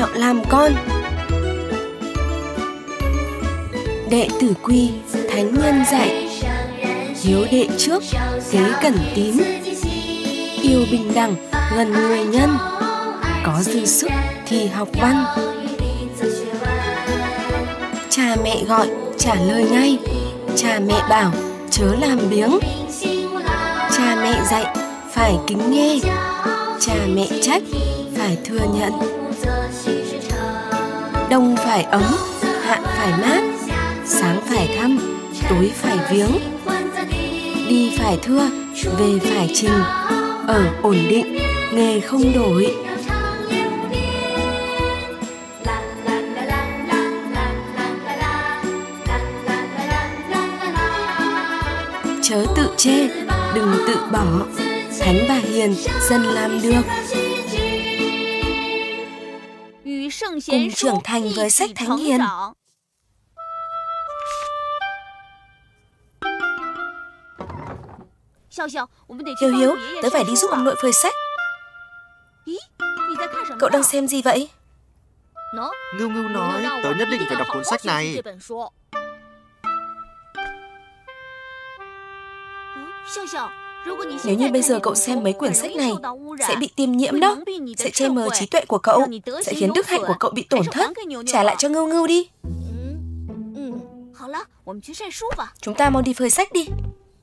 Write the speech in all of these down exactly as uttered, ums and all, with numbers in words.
đạo làm con. Đệ tử quy, thánh nhân dạy: hiếu đệ trước, tế cẩn tín, yêu bình đẳng, gần người nhân, có dư sức thì học văn. Cha mẹ gọi, trả lời ngay, cha mẹ bảo, chớ làm biếng. Cha mẹ dạy, phải kính nghe, cha mẹ trách, phải thừa nhận. Đông phải ấm, hạ phải mát, sáng phải thăm, tối phải viếng. Đi phải thưa, về phải trình, ở ổn định, nghề không đổi. Chớ tự chê, đừng tự bỏ, thánh và hiền dân làm được. Cùng trưởng thành với sách Thánh Hiền. Hiếu Hiếu, tớ phải đi giúp ông nội phơi sách. Cậu đang xem gì vậy? Ngưu Ngưu nói tớ nhất định phải đọc cuốn sách này. Nếu như bây giờ cậu xem mấy quyển sách này, sẽ bị tiêm nhiễm đó, sẽ che mờ trí tuệ của cậu, sẽ khiến đức hạnh của cậu bị tổn thất. Trả lại cho Ngưu Ngưu đi. Chúng ta mau đi phơi sách đi.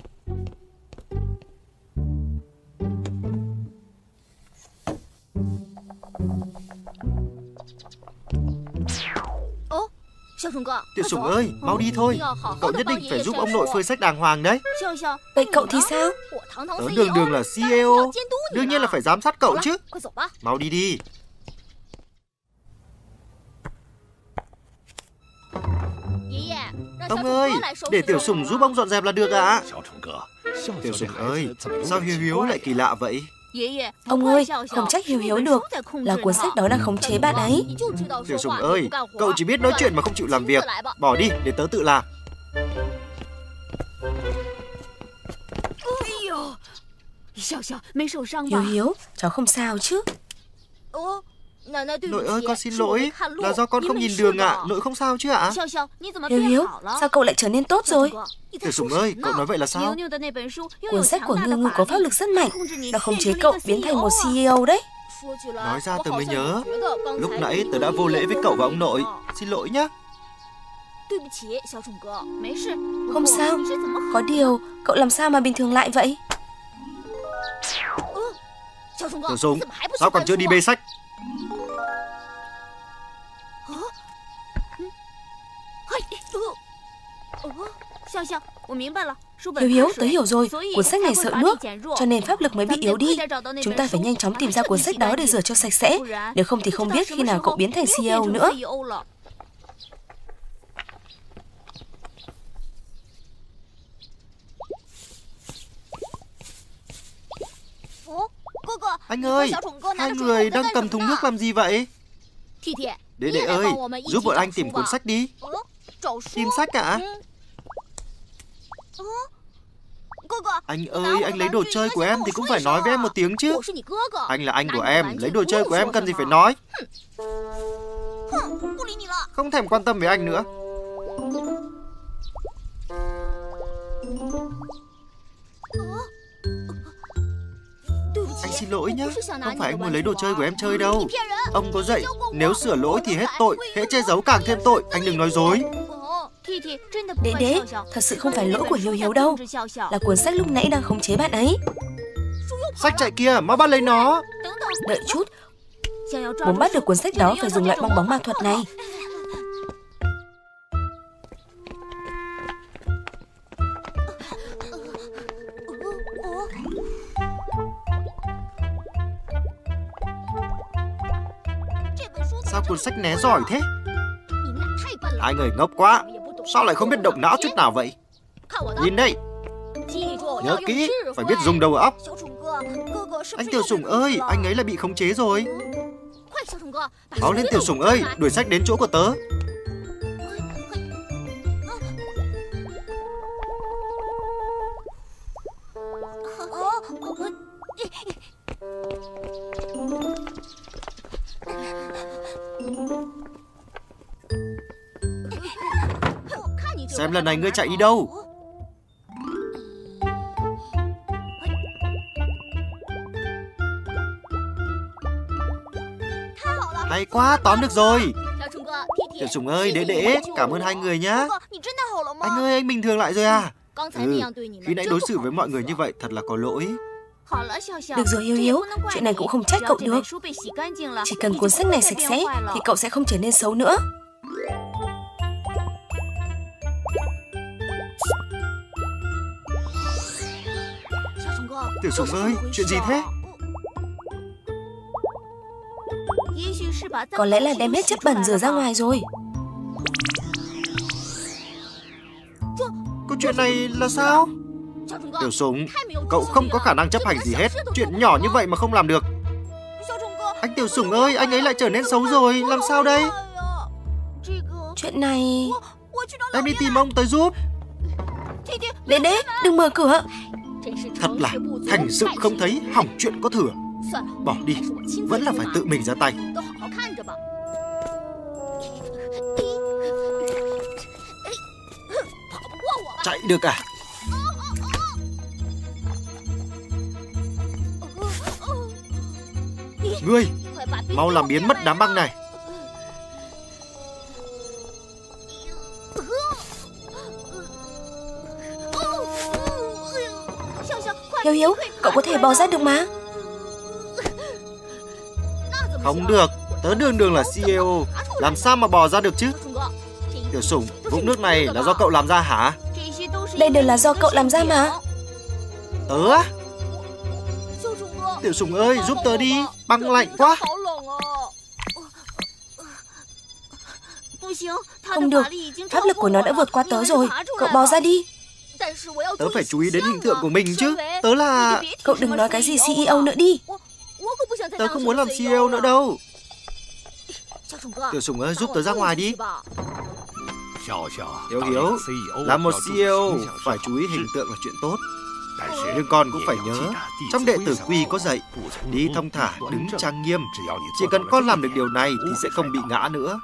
Tiểu Sủng ơi, mau đi thôi. Cậu nhất định phải giúp ông nội phơi sách đàng hoàng đấy. Vậy cậu thì sao? Tớ đường đường là xê e ô, đương nhiên là phải giám sát cậu chứ. Mau đi đi. Ông ơi, để Tiểu Sủng giúp ông dọn dẹp là được ạ. Tiểu Sủng ơi, sao Hiếu Hiếu lại kỳ lạ vậy? Ông ơi, không trách Hiếu Hiếu được, là cuốn sách đó đang khống chế bạn ấy. Tiểu Sủng ơi, cậu chỉ biết nói chuyện mà không chịu làm việc. Bỏ đi, để tớ tự làm. Hiếu Hiếu, cháu không sao chứ? Nội ơi, con xin lỗi, là do con không nhìn đường ạ. Nội không sao chứ ạ? Hiếu Hiếu, sao cậu lại trở nên tốt rồi? Tiểu Sủng ơi, cậu nói vậy là sao? Cuốn sách của Ngưu Ngưu có pháp lực rất mạnh, nó khống chế cậu biến thành một xê e ô đấy. Nói ra tớ mới nhớ, lúc nãy tớ đã vô lễ với cậu và ông nội. Xin lỗi nhé. Không sao, có điều cậu làm sao mà bình thường lại vậy? Tiểu Sủng, sao còn chưa đi bê sách? Hiếu Hiếu, tớ hiểu rồi, cuốn sách này sợ nước, cho nên pháp lực mới bị yếu đi. Chúng ta phải nhanh chóng tìm ra cuốn sách đó để rửa cho sạch sẽ, nếu không thì không biết khi nào cậu biến thành xê e ô nữa. Anh ơi, hai người đang cầm thùng nước làm gì vậy? Đệ đệ ơi, giúp bọn anh tìm cuốn sách đi. Tìm sách ạ? Anh ơi, anh lấy đồ chơi của em thì cũng phải nói với em một tiếng chứ. Anh là anh của em, lấy đồ chơi của em cần gì phải nói. Không thèm quan tâm với anh nữa. Anh xin lỗi nhé, không phải anh muốn lấy đồ chơi của em chơi đâu. Ông có dạy, nếu sửa lỗi thì hết tội, hễ che giấu càng thêm tội. Anh đừng nói dối. Đệ đệ, thật sự không phải lỗi của Hiếu Hiếu đâu, là cuốn sách lúc nãy đang khống chế bạn ấy. Sách chạy kia, mau bắt lấy nó. Đợi chút, muốn bắt được cuốn sách đó phải dùng loại bong bóng ma thuật này. Sao cuốn sách né giỏi thế? Hai người ngốc quá, sao lại không biết động não chút nào vậy? Nhìn đây, nhớ kỹ, phải biết dùng đầu óc. Anh Tiểu Sủng ơi, anh ấy là bị khống chế rồi. Báo lên Tiểu Sủng ơi, đuổi sách đến chỗ của tớ. lần này ngươi chạy đi đâu? Hay quá, tóm được rồi. Tiểu Sủng ơi, Đế Đế, cảm ơn hai người nhá. Anh ơi, anh bình thường lại rồi à? Ừ, khi nãy đối xử với mọi người như vậy thật là có lỗi. Được rồi Hiếu Hiếu, chuyện này cũng không trách cậu được. Chỉ cần cuốn sách này sạch sẽ thì cậu sẽ không trở nên xấu nữa. Tiểu Sủng ơi, chuyện gì thế? Có lẽ là đem hết chất bẩn rửa ra ngoài rồi. Câu chuyện này là sao? Tiểu Sủng, cậu không có khả năng chấp hành gì hết. Chuyện nhỏ như vậy mà không làm được. Anh Tiểu Sủng ơi, anh ấy lại trở nên xấu rồi. Làm sao đây? Chuyện này... Em đi tìm ông tới giúp. Đế Đế, đừng mở cửa. Thật là thành sự không thấy hỏng chuyện có thừa. Bỏ đi, vẫn là phải tự mình ra tay. Chạy được à? Ngươi, mau làm biến mất đám băng này. Hiếu Hiếu, cậu có thể bò ra được mà. Không được, tớ đường đường là xê e ô, làm sao mà bò ra được chứ? Tiểu Sủng, vũng nước này là do cậu làm ra hả? Đây đều là do cậu làm ra mà. Tớ á? Tiểu Sủng ơi, giúp tớ đi, băng lạnh quá. Không được, pháp lực của nó đã vượt qua tớ rồi. Cậu bò ra đi. Tớ phải chú ý đến hình tượng của mình chứ. Tớ là... Cậu đừng nói cái gì xê e ô nữa đi. Tớ không muốn làm xê e ô nữa đâu. Tiểu Sủng ơi, giúp tớ ra ngoài đi. Hiếu Hiếu, làm một xê e ô phải chú ý hình tượng là chuyện tốt. Nhưng con cũng phải nhớ, trong đệ tử quy có dạy, đi thong thả, đứng trang nghiêm. Chỉ cần con làm được điều này thì sẽ không bị ngã nữa.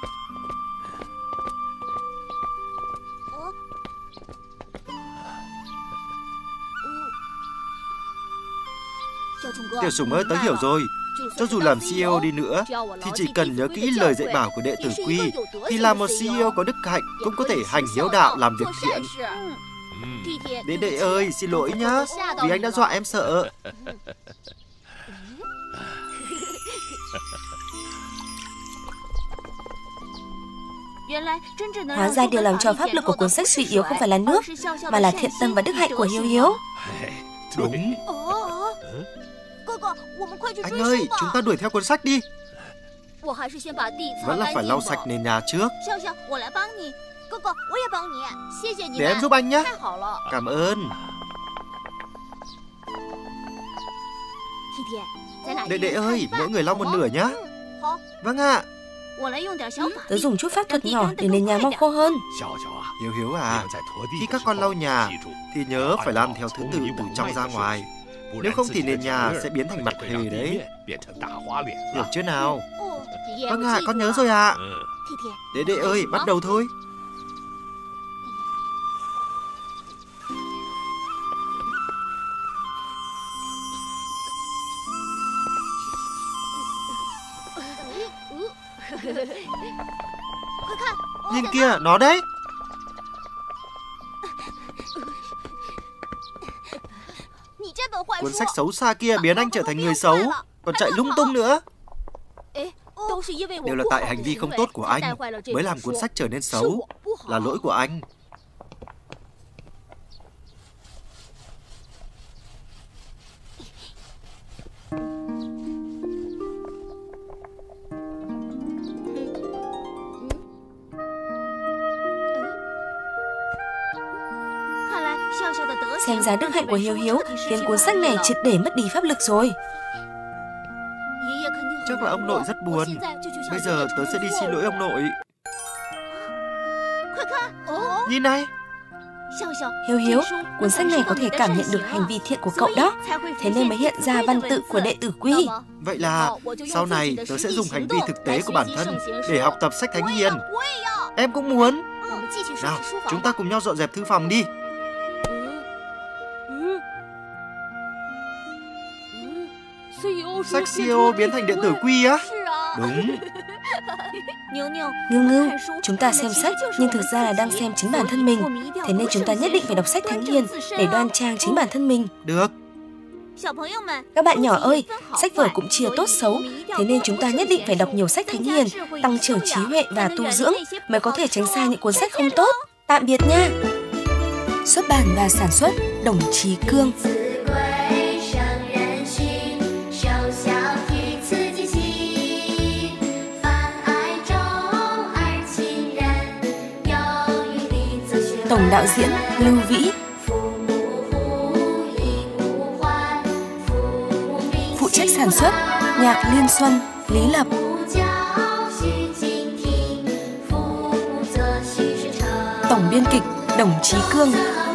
Tiểu Sủng ơi, tớ hiểu rồi. Cho dù làm xê e ô đi nữa thì chỉ cần nhớ kỹ lời dạy bảo của đệ tử quy thì làm một xê e ô có đức hạnh cũng có thể hành hiếu đạo, làm việc thiện. Đế Đế ơi, xin lỗi nhá, vì anh đã dọa em sợ. Hóa ra điều làm cho pháp lực của cuốn sách suy yếu không phải là nước, mà là thiện tâm và đức hạnh của Hiếu Hiếu. Đúng. Anh ơi, chúng ta đuổi theo cuốn sách đi. Vẫn là phải lau sạch nền nhà trước. Để em giúp anh nhé. Cảm ơn. Đệ Đệ ơi, mỗi người lau một nửa nhé. Vâng ạ. Tớ dùng chút pháp thuật nhỏ để nền nhà mau khô hơn. Hiếu Hiếu à, khi các con lau nhà thì nhớ phải làm theo thứ tự từ trong ra ngoài. Nếu không thì nền nhà sẽ biến thành mặt hề đấy. Hiểu chưa nào? Vâng ạ, con nhớ rồi ạ. Đế Đệ ơi, bắt đầu thôi. Nhìn kia, nó đấy. Cuốn sách xấu xa kia biến anh trở thành người xấu, còn chạy lung tung nữa. Đều là tại hành vi không tốt của anh mới làm cuốn sách trở nên xấu. Là lỗi của anh. Xem ra đức hạnh của Hiếu Hiếu khiến cuốn sách này triệt để mất đi pháp lực rồi. Chắc là ông nội rất buồn. Bây giờ tớ sẽ đi xin lỗi ông nội. Nhìn này. Hiếu Hiếu, cuốn sách này có thể cảm nhận được hành vi thiện của cậu đó, thế nên mới hiện ra văn tự của đệ tử quy. Vậy là sau này tớ sẽ dùng hành vi thực tế của bản thân để học tập sách Thánh Hiền. Em cũng muốn. Nào, chúng ta cùng nhau dọn dẹp thư phòng đi. Sách xê e ô biến thành điện tử quy á? Đúng. Ngưu Ngưu, chúng ta xem sách nhưng thực ra là đang xem chính bản thân mình. Thế nên chúng ta nhất định phải đọc sách Thánh Hiền để đoan trang chính bản thân mình. Được. Các bạn nhỏ ơi, sách vở cũng chia tốt xấu. Thế nên chúng ta nhất định phải đọc nhiều sách Thánh Hiền, tăng trưởng trí huệ và tu dưỡng mới có thể tránh xa những cuốn sách không tốt. Tạm biệt nha. Xuất bản và sản xuất Đồng Chí Cương. Tổng đạo diễn Lưu Vĩ. Phụ trách sản xuất Nhạc Liên Xuân, Lý Lập. Tổng biên kịch Đồng Chí Cương.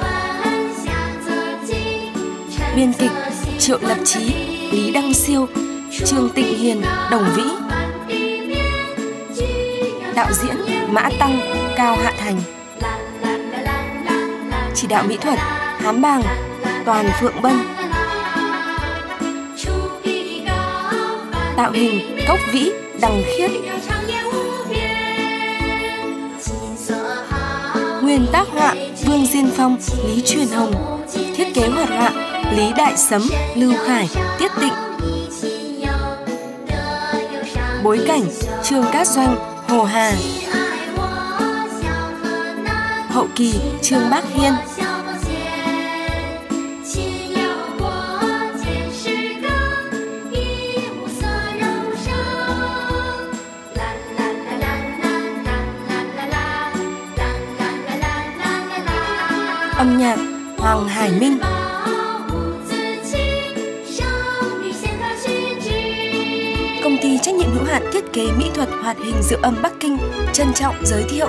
Biên kịch Triệu Lập Chí, Lý Đăng Siêu, Trương Tịnh Hiền, Đồng Vĩ. Đạo diễn Mã Tăng, Cao Hạ Thành. Chỉ đạo mỹ thuật Hám Bàng, Toàn Phượng Bân. Tạo hình Cốc Vĩ, Đằng Khiết. Nguyên tác họa Vương Diên Phong, Lý Truyền Hồng. Thiết kế hoạt họa Lý Đại Sấm, Lưu Khải, Tiết Tịnh. Bối cảnh Trương Cát Doanh, Hồ Hà. Hậu kỳ Trương Bác Hiên. Âm nhạc Hoàng Hải Minh. Công ty trách nhiệm hữu hạn thiết kế mỹ thuật hoạt hình Diệu Âm Bắc Kinh trân trọng giới thiệu.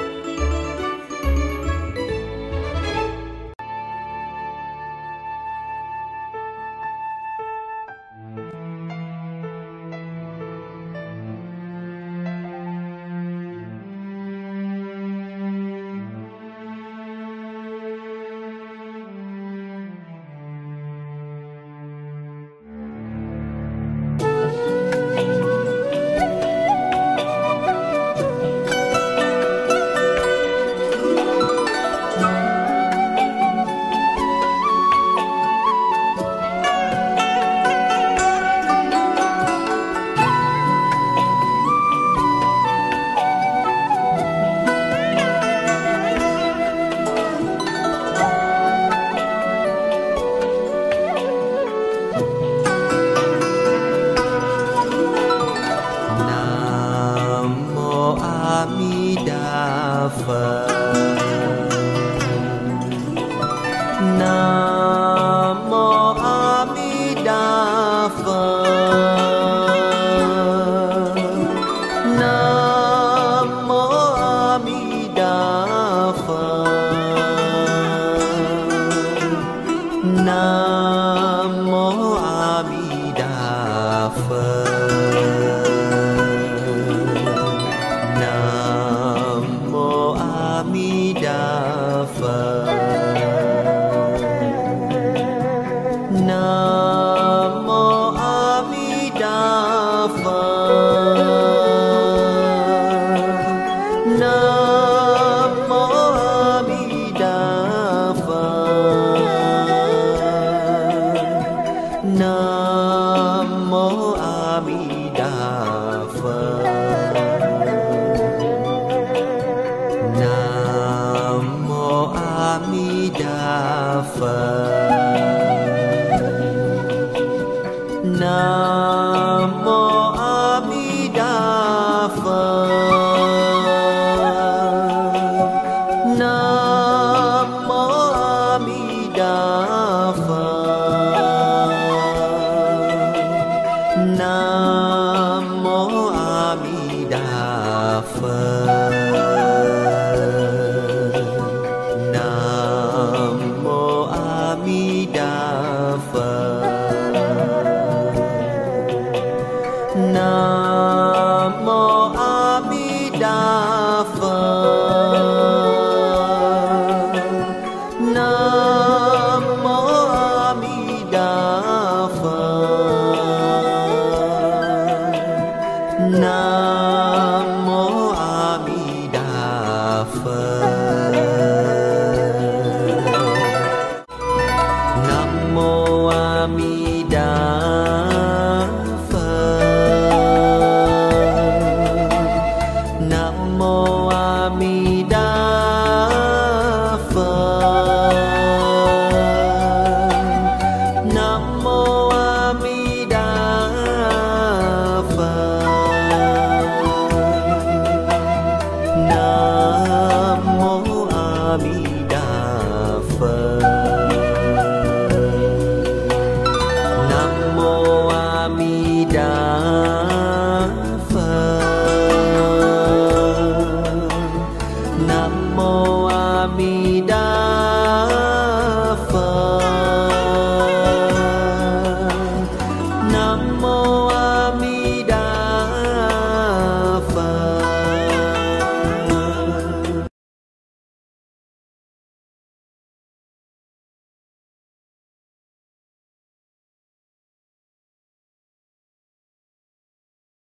Nam mô A Di